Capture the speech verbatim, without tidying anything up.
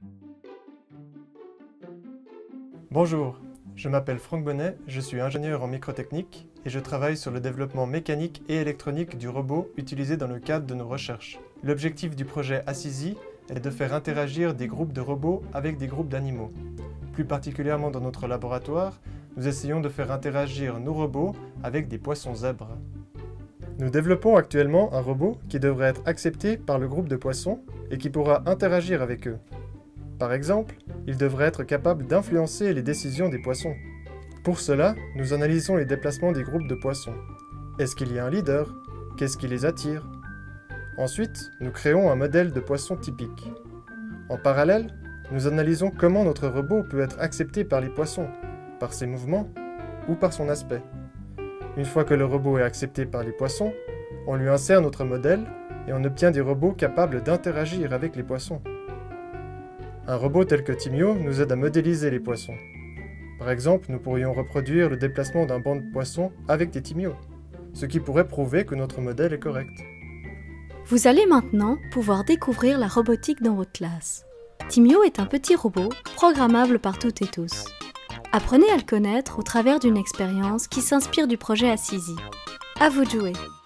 Bonjour, je m'appelle Franck Bonnet, je suis ingénieur en microtechnique et je travaille sur le développement mécanique et électronique du robot utilisé dans le cadre de nos recherches. L'objectif du projet Assisi est de faire interagir des groupes de robots avec des groupes d'animaux. Plus particulièrement dans notre laboratoire, nous essayons de faire interagir nos robots avec des poissons zèbres. Nous développons actuellement un robot qui devrait être accepté par le groupe de poissons et qui pourra interagir avec eux. Par exemple, il devrait être capable d'influencer les décisions des poissons. Pour cela, nous analysons les déplacements des groupes de poissons. Est-ce qu'il y a un leader? Qu'est-ce qui les attire? Ensuite, nous créons un modèle de poisson typique. En parallèle, nous analysons comment notre robot peut être accepté par les poissons, par ses mouvements ou par son aspect. Une fois que le robot est accepté par les poissons, on lui insère notre modèle et on obtient des robots capables d'interagir avec les poissons. Un robot tel que Timio nous aide à modéliser les poissons. Par exemple, nous pourrions reproduire le déplacement d'un banc de poissons avec des Timios, ce qui pourrait prouver que notre modèle est correct. Vous allez maintenant pouvoir découvrir la robotique dans votre classe. Timio est un petit robot programmable par toutes et tous. Apprenez à le connaître au travers d'une expérience qui s'inspire du projet Assisi. À vous de jouer!